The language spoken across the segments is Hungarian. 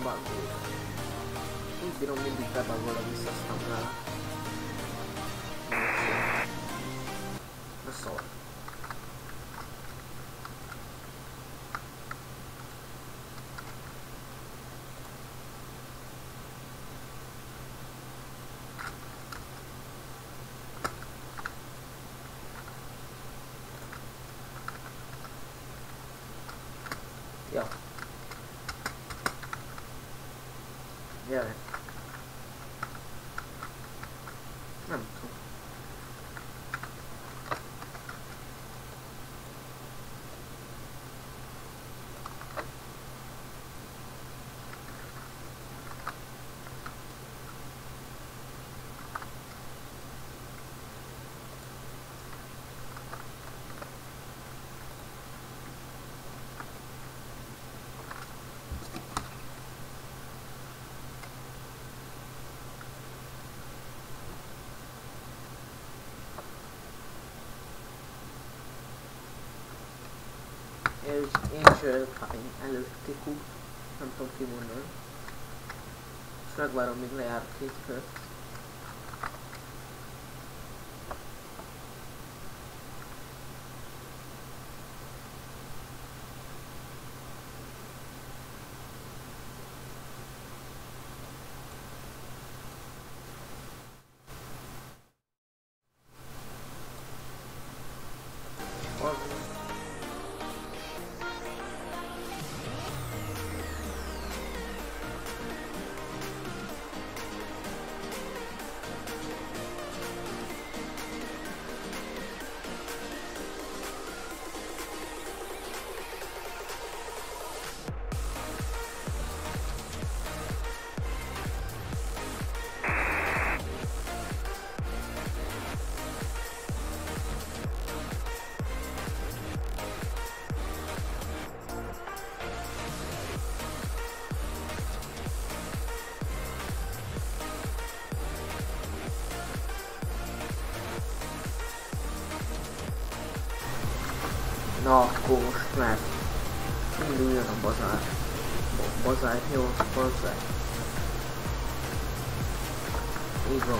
bugol. Úgy bírom, mindig bebagol a visszasztamlál. Na szól. Ja. Gyere. Nem tudom. És Angel Pine előtti kúp, nem tudom kimondani. És megvárom, míg lejár a 2 perc. Na, akkor most már induljon a bazár. Bazár, jó, bazár. Így van.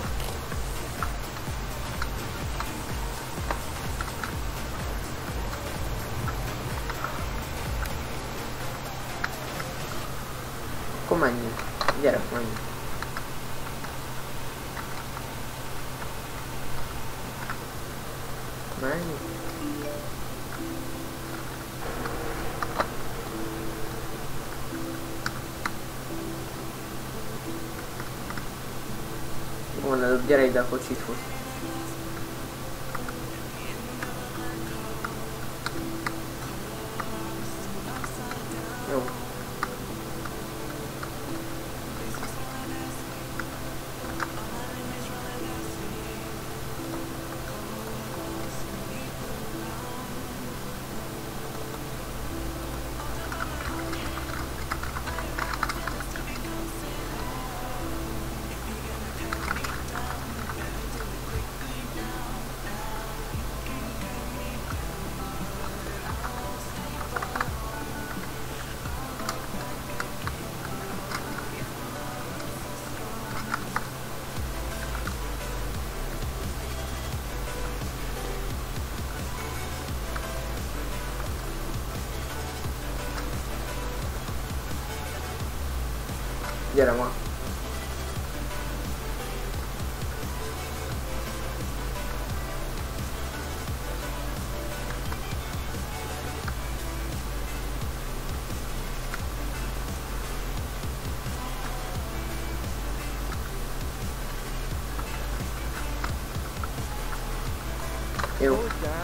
Akkor menjünk. Gyerek, menjünk. Menjünk. Van előbb, gyere ide a kocsithoz. Jó. Gyere ma. Jó.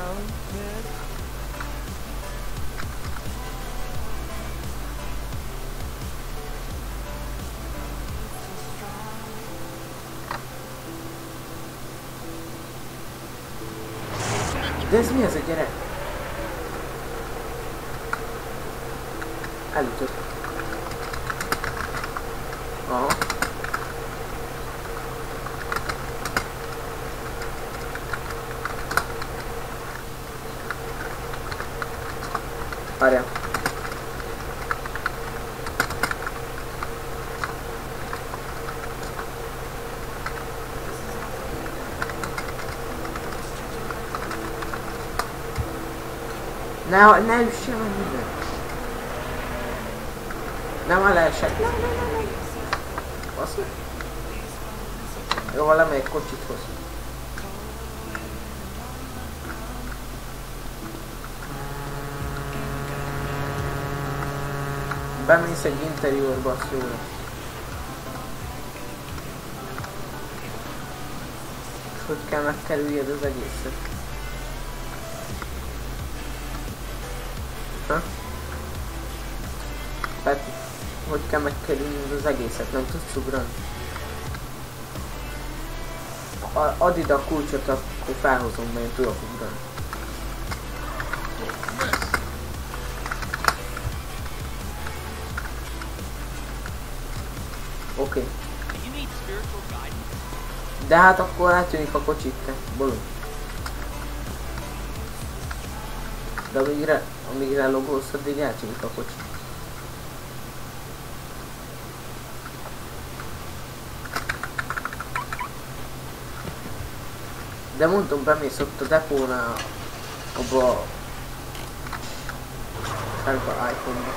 De ez mi ez a gyerek? Elütött. Aha. Várjál. Ne üssél meg minden. Nem a leesek. Ne. Azt meg. Jó, valamelyik kocsit hoz. Bemész egy interiőrbe, az jó lesz. És hogy kell megkerüljed az egészet? Ha? Peti, hogy kell megkerüljed az egészet? Nem tudsz ugrani? Add ide a kulcsot, akkor felhozom, mert én tudok ugrani. Oké. De hát akkor eltűnik a kocsit, te bolond. De amíg relogolsz, addig eltűnik a kocsit. De mondom, bemész ott a depónál, abba a sárga iPhone-ba.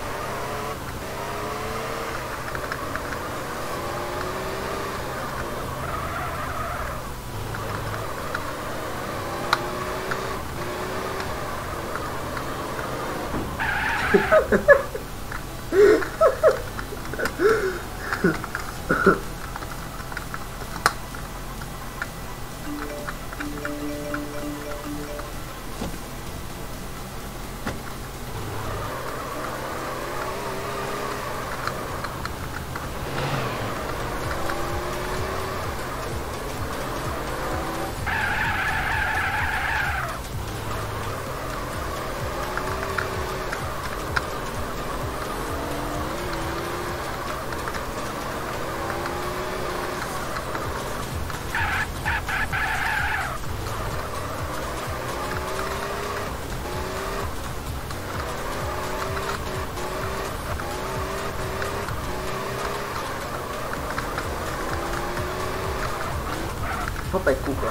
Hopp, egy kuka.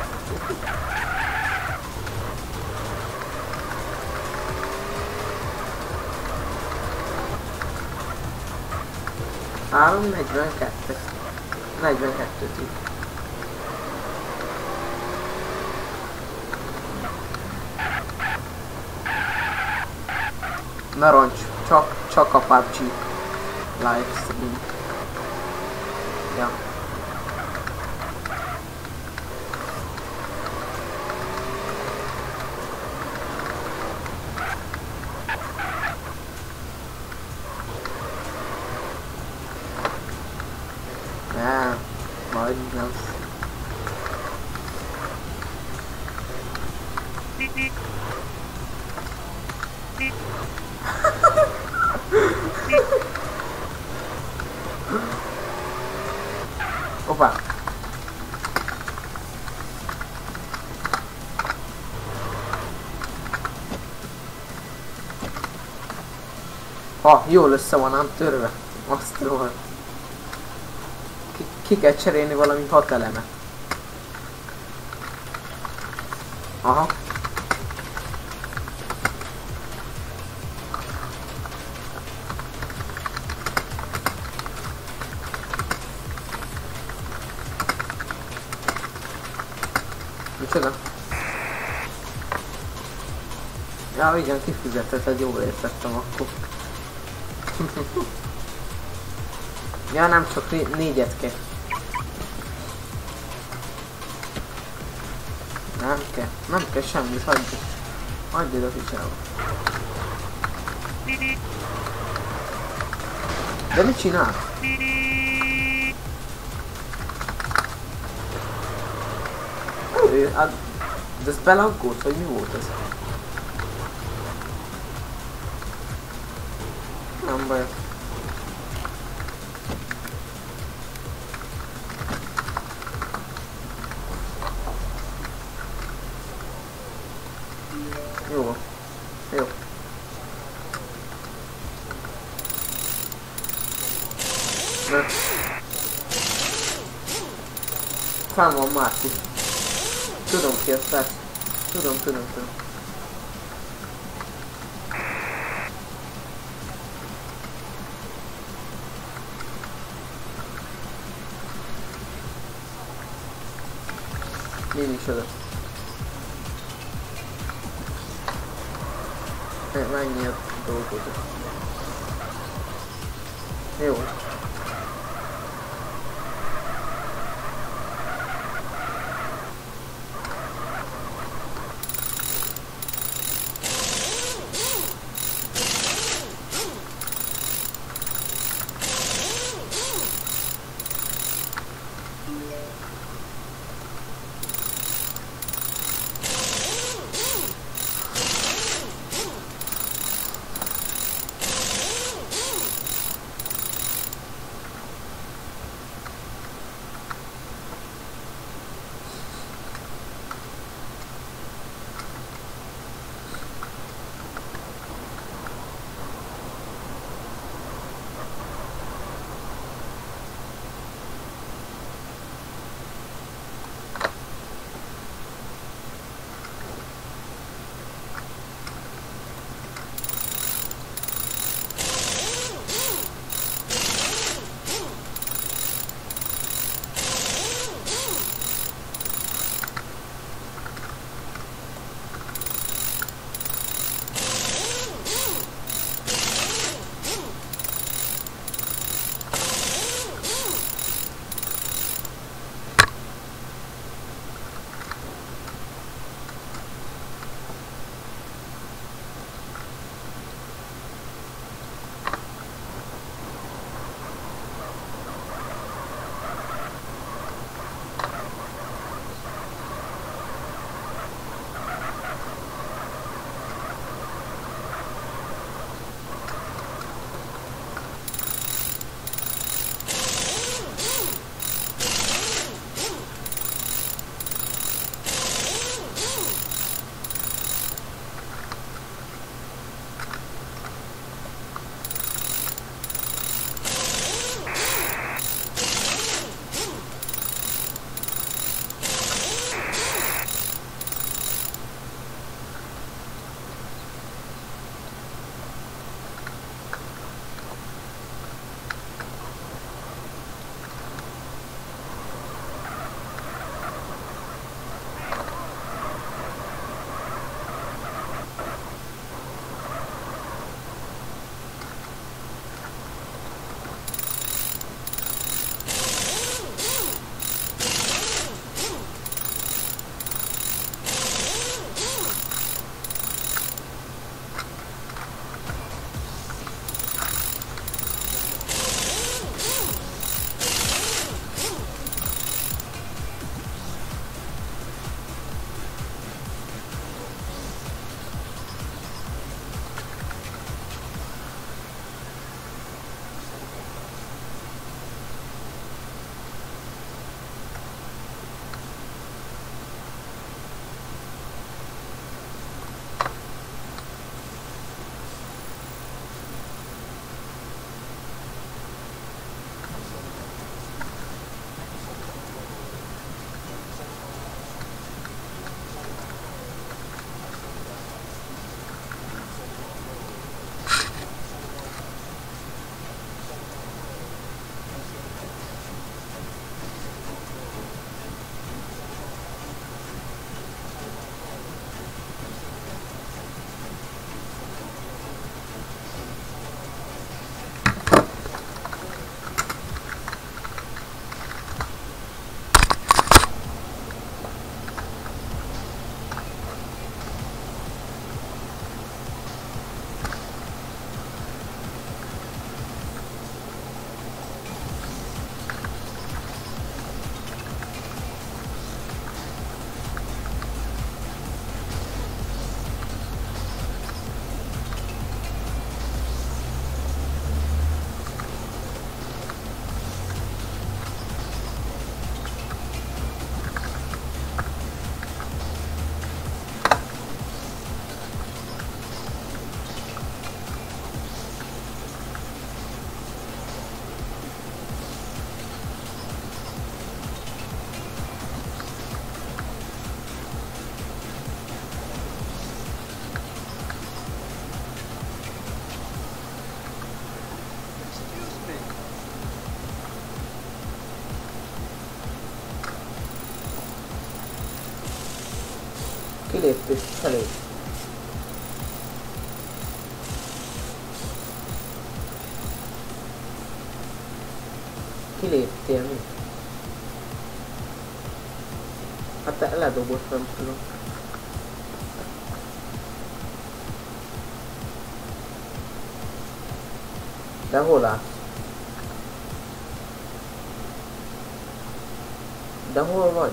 Három 42. 42-ig. Narancs, csak a PUBG livestream. Ja. Majd nem. Opa. Ha, jól össze van ám törve. Azt rohadt. Ki kell cserélni valami 6 elemet. Aha. Micsoda? Ja, igen, kifizeted, jól értettem akkor. Ja, nem csak 4-et kell. Nem kell semmit, hagyd ide a picsába. De mit csinál? De ez belaggolt, vagy mi volt ez? Nem baj. Jó. Jó. De. Fenn van Márkus. Tudom ki ezt, tudom. micsoda? Mennyi a dolgozat? Jó. Kiléptés felé. Kiléptél mi? Hát te ledobott, nem tudom. De hol állsz? De hol vagy?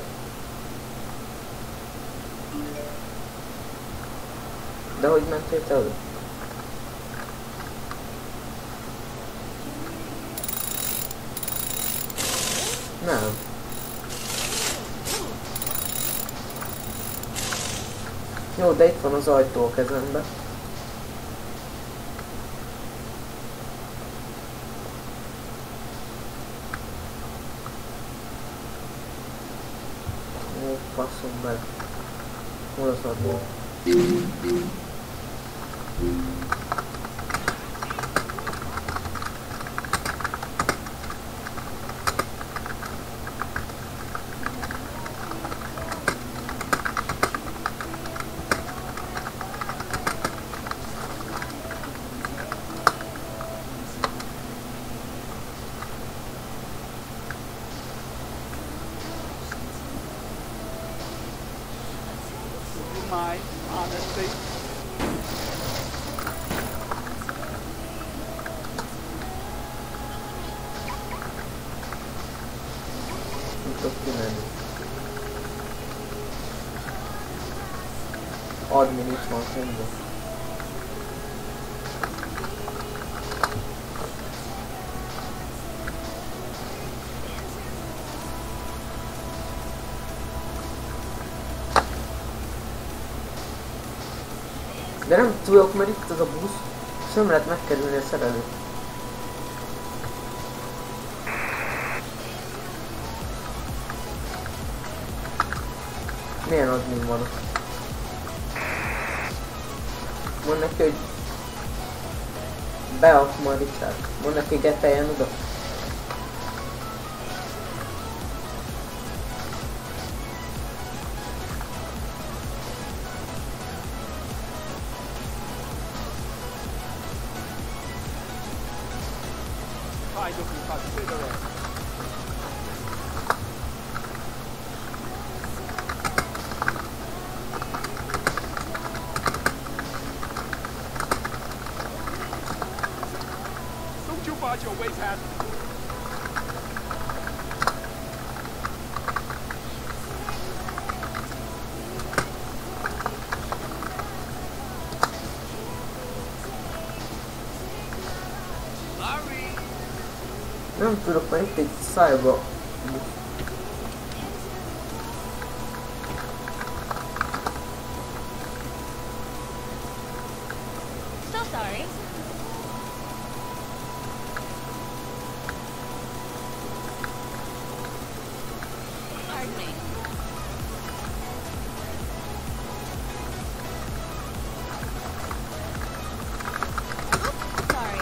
De hogy mentél te oda? Nem. Jó, de itt van az ajtó a kezembe. Ó, passzom bele. Hol az ajtó? Mine, honestly. Nem tudok kimenni. Admin itt van szemben. De nem tudok, mert itt az a busz, és nem lehet megkerülni a szerelőt. Milyen admin van ott? Mondd neki, hogy beak ma Richard. Mondd neki, geteljen oda. Try looking considerate. Don't you watch your ways, hat. Nem tudok, mert itt egy szájba. So sorry. Pardon me. Oops, sorry.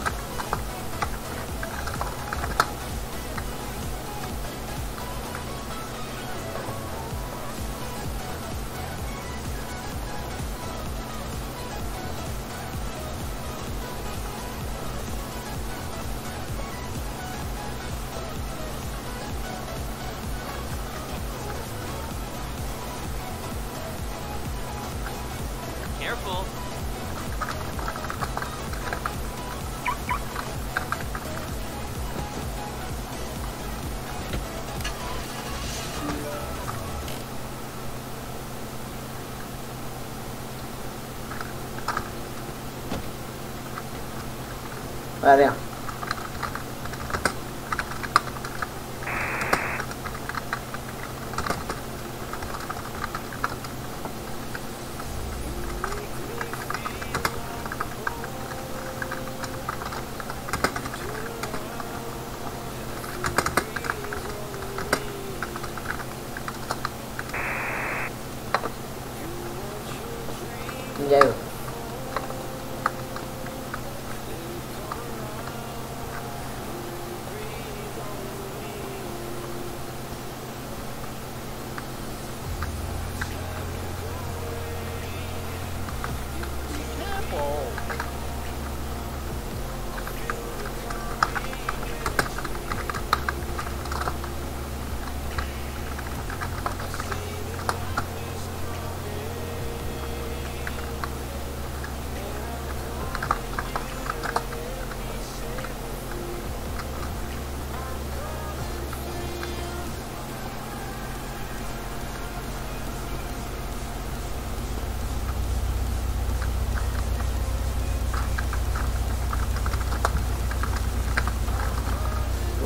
Careful. Várjál. Mindjárt jövök.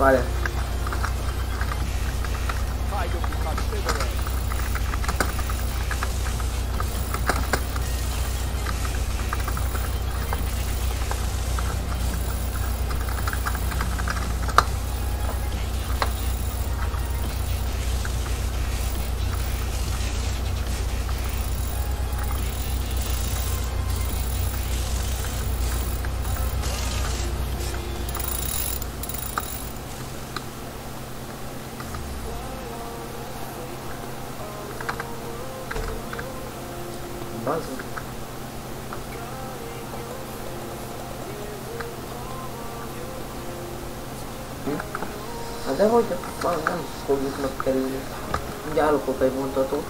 Várjál. Try to be considerate. Bazd. Hát de hogy nem fogjuk megkerülni. Ugye állokok egy mondatot.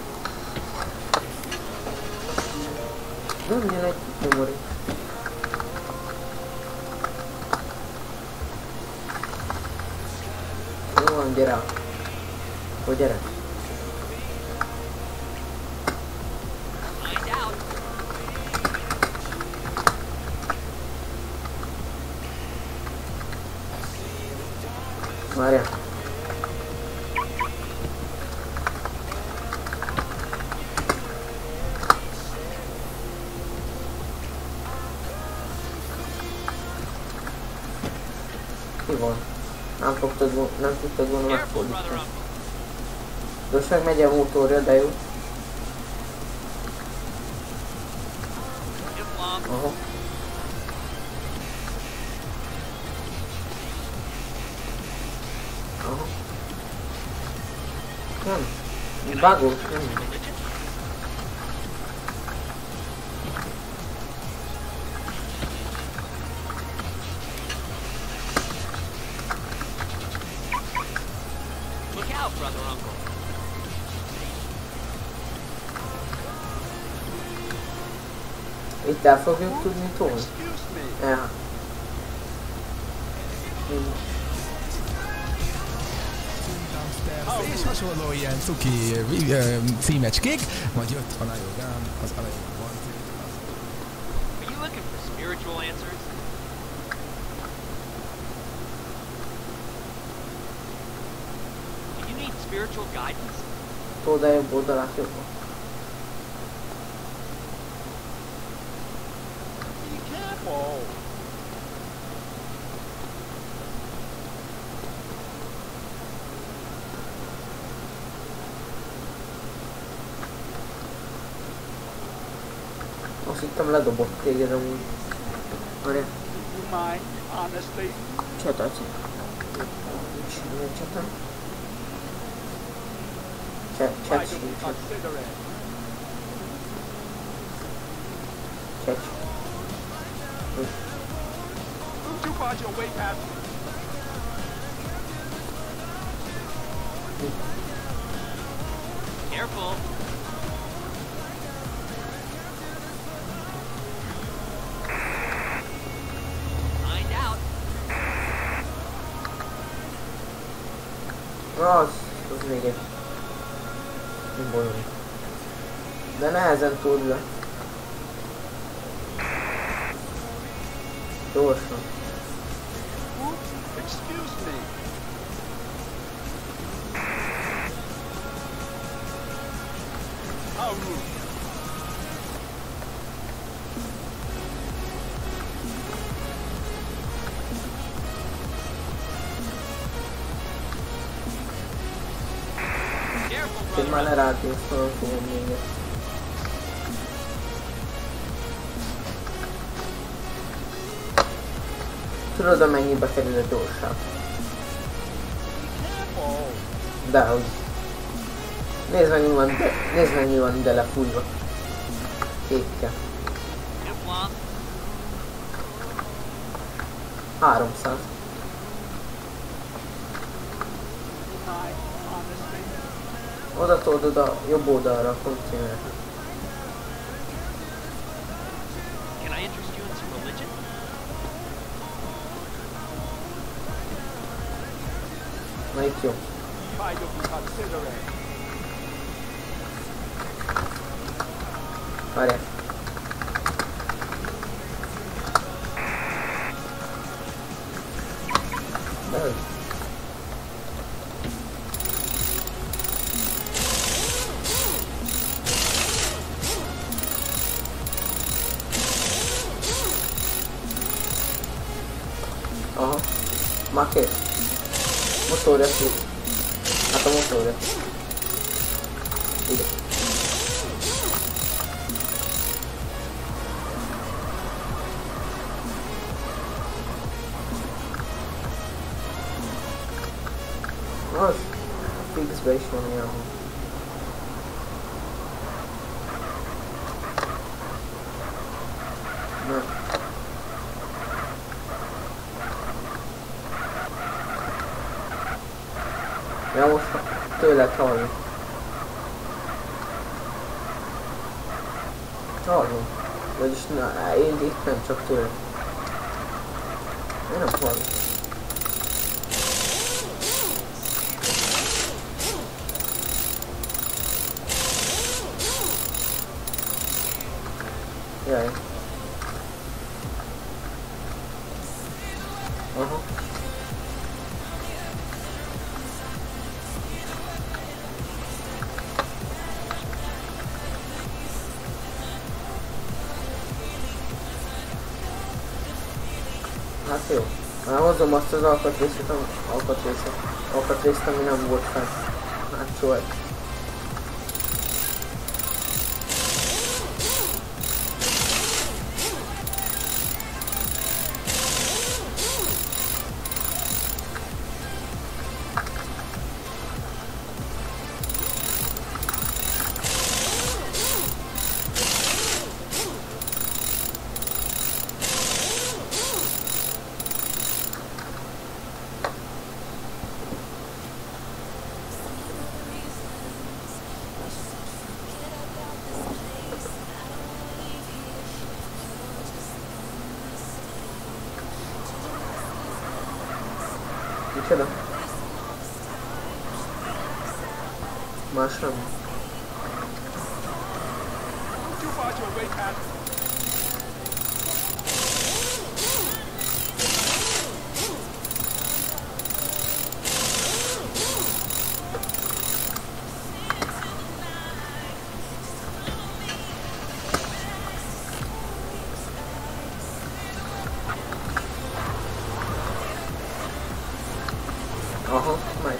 Nem jön egy memori. Jó van, gyere. Hogy gyere. Várjál. Mi van? Nem tudtad volna megfordítani. Most meg megy a motorja, de jó. Aha. Aha. Nem. Bugos, nem. Look out, brother, uncle. Itt el fogjuk tudni tolni? Excuse me. Ja. És hasonló ilyen cuki címecskék, majd jött a Nayogán, az elején van. Are you looking for spiritual answers? Do you need spiritual guidance? Told el jobb oldalát jobban. Be careful. Azt hittem ledobott téged amúgy. Várjál. Do you mind, honestly? Csetelsz. Nincs semmi csetem. Try Cset to be sincs. considerate. Cset. Don't you barge your way past me. Careful. Find out. Az még egy. Nem bonyolult. De nehezen tud le. Gyorsan. Oops, excuse me. How rude. Careful, Én brother. már lerágni fogom még. Tudod, amennyibe kerül a gyorság? Careful. Dehogy. Nézd mennyi van ide lefújva. Kékkel. Get lost. 300. Do you mind, honestly? Oda told a jobb oldalra a konténert. Can I interest you in some religion? Melyik jó? Try to be considerate. Várjál. Dehogy. Már kész. Motorja ki. Hát a motorja. Ide. Az. Fixbe is van ilyen. Na. Ja, most tőled hallni. Hallom. Vagyis na, én itt nem csak tőled. Én nem hallom. Jaj. Aha. Hát jó. Már hozom azt az alkatrészt, ami nem volt fenn. Hát csúly. Micsoda? Más nem. Would you watch your way past me? Aha, megy.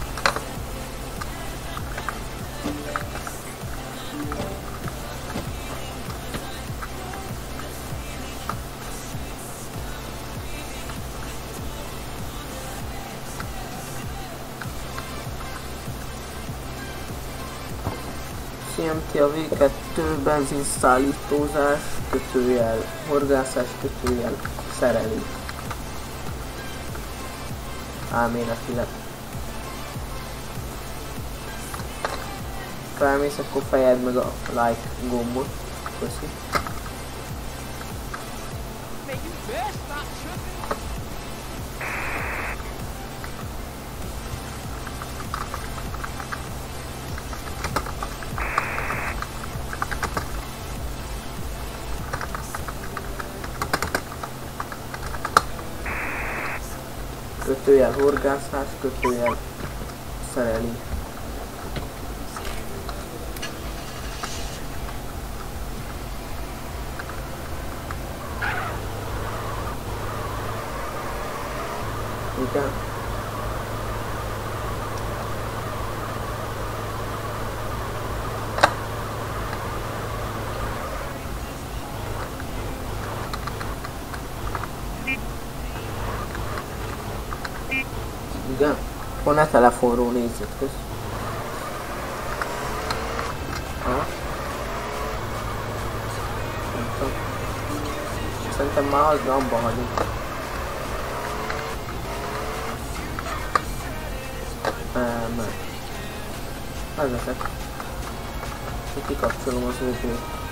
CMT a V2 benzinszállítózás, kötőjel, horgászás, kötőjel, szerelés. Elméletileg. Felmész, akkor fejed meg a like gombot. Köszi. Man, you best stop tripping. Kötőjel horgászás, kötőjel szerelés. Igen. Igen? Akkor ne telefonról nézzed, kösz. Ha? Nem tudom. Szerintem már az abba hagyjuk. Nem. Vezetek. Kikapcsolom az óvót.